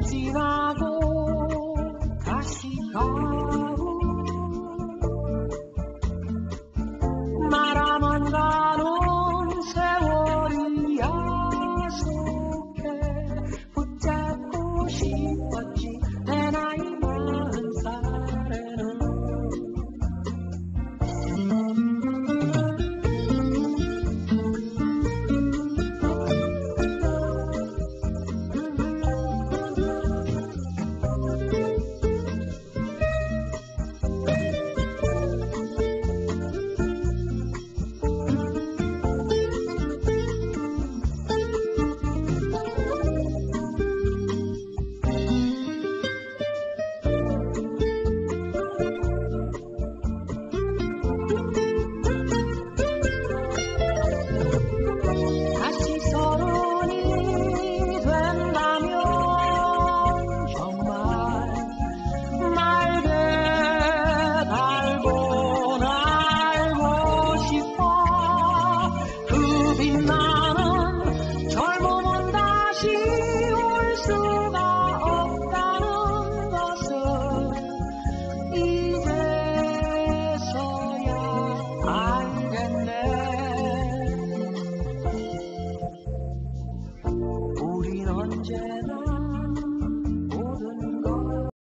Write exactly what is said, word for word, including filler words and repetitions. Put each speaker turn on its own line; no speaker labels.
지나고 다시 가고 말아만 가는 세월이 야속해 붙잡고 싶었지 내 나이 마흔 살에는 빛나는 젊음은 다시 올 수가 없다는 것을 이제서야 알겠네. 우린 언제나